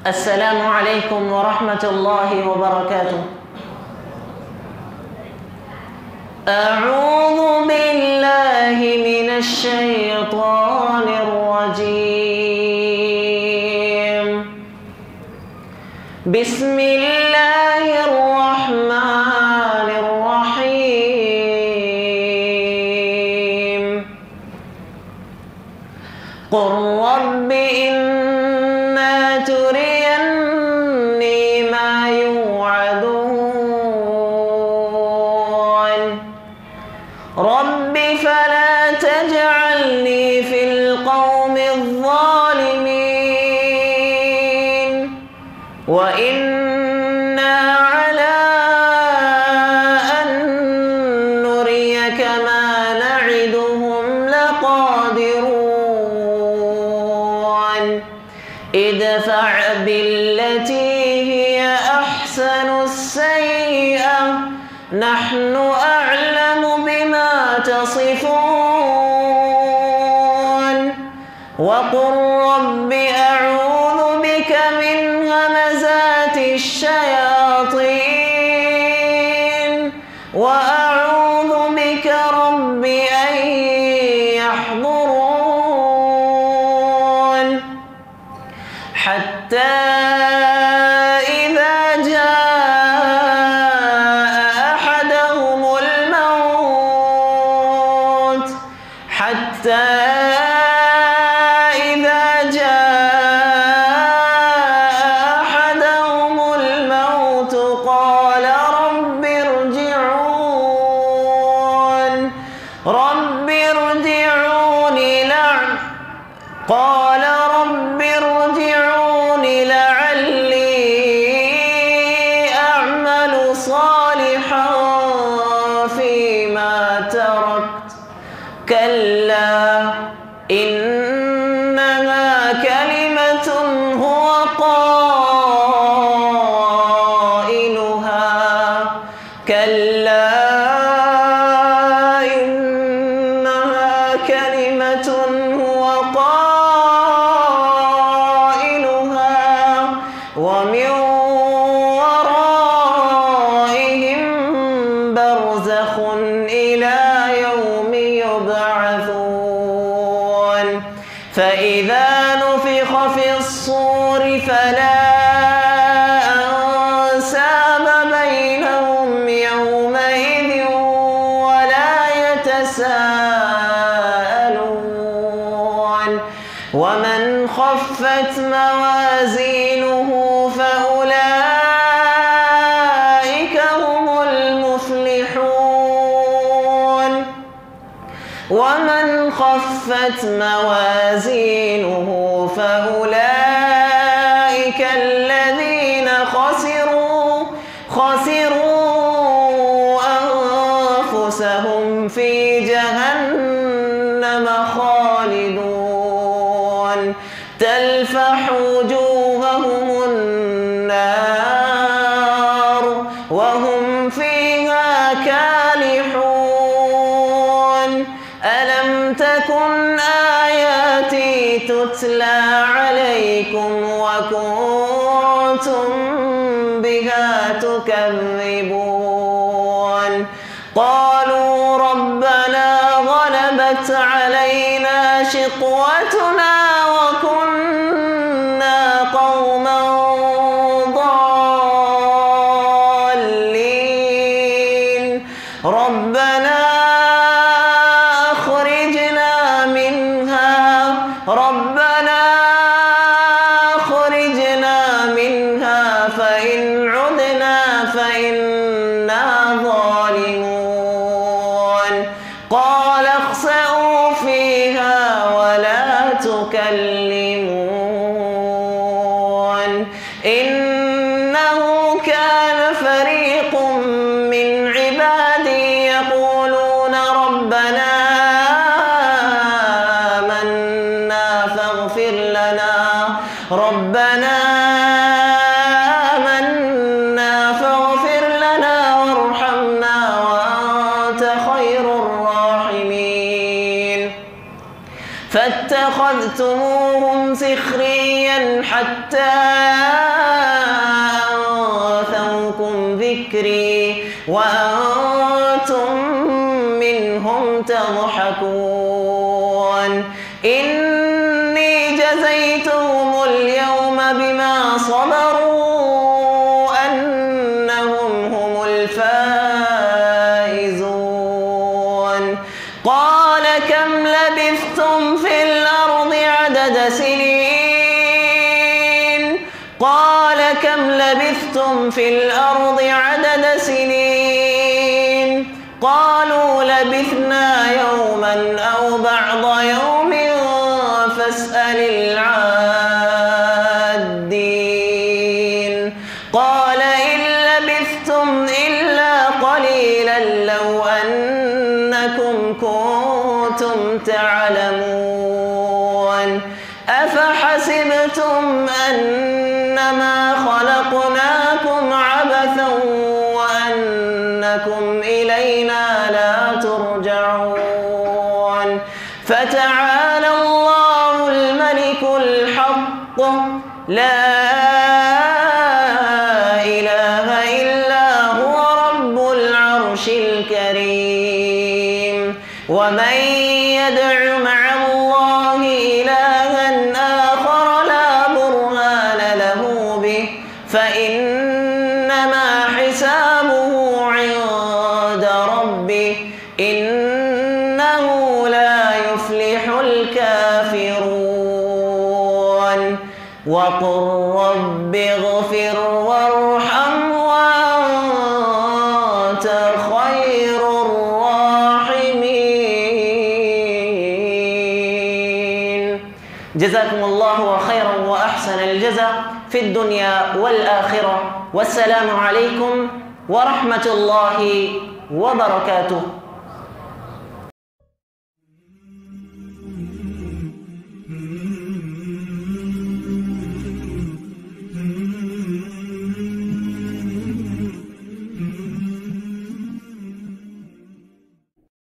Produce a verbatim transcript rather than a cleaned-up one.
السلام عليكم ورحمة الله وبركاته. أعوذ بالله من الشيطان الرجيم. بسم الله الرحمن الرحيم. قل رب إما تريني ما يوعدون رب فلا تجعلني في القوم الظالمين وإنا على أن نريك ما نعدهم لقادرون ادفع بالتي هي أحسن السيئة نحن أعلم بما تصفون وقل رب أعوذ بك من همزات الشياطين وأعوذ بك رب أن يحضرون حتى إذا جاء أحدهم الموت حتى إذا جاء أحدهم الموت قال رب ارجعون رب ارجعون لعل قال رب ارجعون لعلي أعمل صالحا فيما تركت كلا إنها كلمة هو قائلها كلا إنها كلمة هو قائلها ومن ورائهم برزخ إلى يوم يبعثون فإذا نفخ في الصور فلا أنساب بينهم يومئذ ولا يتساءلون ومن خفت موازينه فأولئك هم المفلحون ومن خفت موازينه فأولئك الذين خسروا خسروا أنفسهم في جهنم خالدون تلفح وجوههم النار وهم فيها كالحون ألم تكن آياتي تتلى عليكم وكنتم بها تكذبون قالوا ربنا غلبت علينا شقوتنا وكنا قوما ضالين ربنا أخرجنا منها ربنا أخرجنا منها فإن عدنا فإنا ظالمون قال اخسئوا فيها ولا تكلمون إنه كان فريق من عبادي يقولون ربنا آمنا فاغفر لنا ربنا آمنا فاغفر لنا وارحمنا وأنت خير الراحمين فاتخذتموهم سخريا حتى أنسوكم ذكري وأنتم منهم تضحكون إني جزيتهم اليوم بما صبروا أنهم هم الفائزون قال كم لبثتم في الأرض عدد سنين قال كم لبثتم في الأرض عدد سنين قالوا لبثنا يوما أو بعض يوم فاسأل العادين قال إن لبثتم إلا قليلا لو أنكم كنتم تعلمون أفحسبتم أنما خلقناكم عبثا وأنكم إلينا لا ترجعون فتعالى الله الملك الحق لا إله إلا هو رب العرش الكريم ومن يدع مع الله إلها آخر لا برهان له به فإنما حسابه عند ربه إنه لا يفلح الكافرون وقل رب اغفر وارحم وأنت خير الراحمين. جزاكم الله خيرا وأحسن الجزاء في الدنيا والآخرة والسلام عليكم ورحمة الله وبركاته.